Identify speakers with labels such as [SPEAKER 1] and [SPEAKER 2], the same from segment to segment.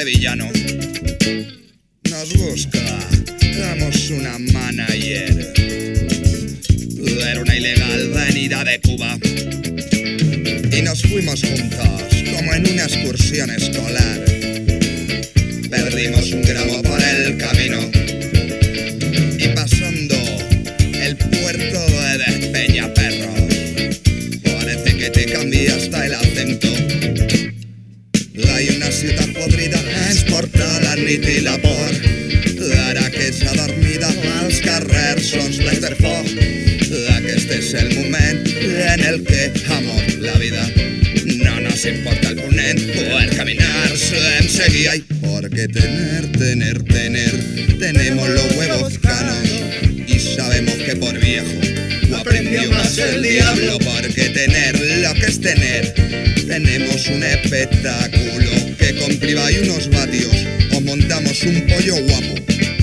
[SPEAKER 1] sevillano nos busca, damos una manager. Era una ilegal venida de Cuba y nos fuimos juntos como en una excursión escolar. Perdimos un gramo por el camino y pasando el puerto de Despeñaperros parece que te cambia hasta el acento. Hay una ciutat podrida, ens porta la nit i la por. Ara que s'ha dormida, els carrers són plens de foc. Aquest és el moment en el que amor la vida. No nos importa el ponent, poder caminar sin seguir. Ay, porque tener, tenemos los huevos canos y sabemos que por viejo lo aprendió más el diablo. Porque tener lo que es tener, tenemos un espectáculo que con priva y unos vatios os montamos un pollo guapo.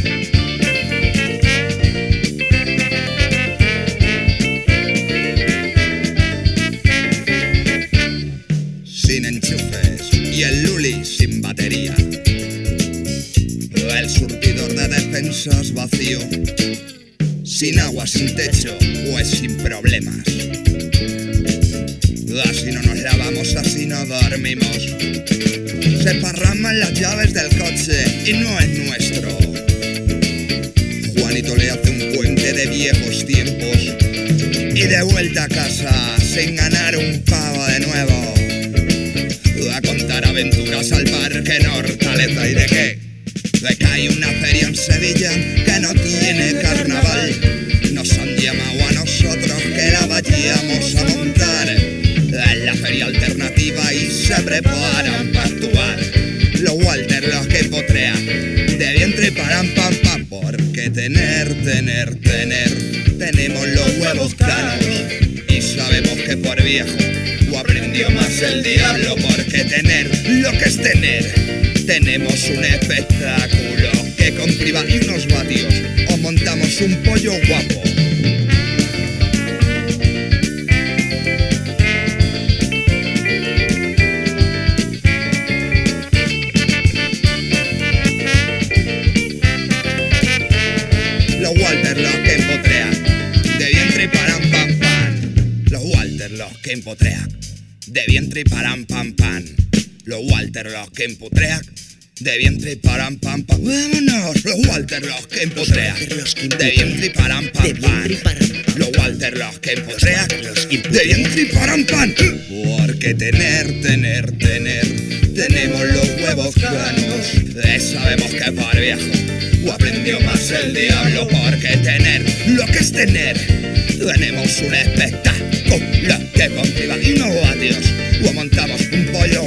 [SPEAKER 1] Sin enchufes y el Luli sin batería, el surtidor de defensas vacío, sin agua, sin techo, pues sin problemas. Así no nos lavamos, así no dormimos. Se parraman las llaves del coche y no es nuestro. Juanito le hace un puente de viejos tiempos y de vuelta a casa sin ganar un pavo de nuevo. A contar aventuras al parque en Hortaleza. ¿Y de qué? De que hay una feria en Sevilla que no tiene carnaval. Nos han llamado a nosotros que la vayamos a montar en la feria alternativa y se preparan para actuar. Los Walter, los que potrean de vientre y paran pam pam. Porque tener, tenemos los huevos canos y sabemos que por viejo lo aprendió más el diablo. Porque tener lo que es tener, tenemos un espectáculo que con priva y unos vatios os montamos un pollo guapo. Los Walter, los que empotrean de vientre y paran pam pam. Los Walter, los que empotrean de vientre y paran pam pam. Los Walter, los que empotrean de vientre y paran pam pam. Vámonos, los Walter, los que empotrean de vientre y paran pam pam. Los Walter, los que empotrean de vientre y paran pam. Porque tener, tenemos los huevos planos. Sabemos que por viejo lo aprendió más el diablo. Porque tener lo que es tener, tenemos un espectáculo que con priva y unos vatios lo montamos un pollo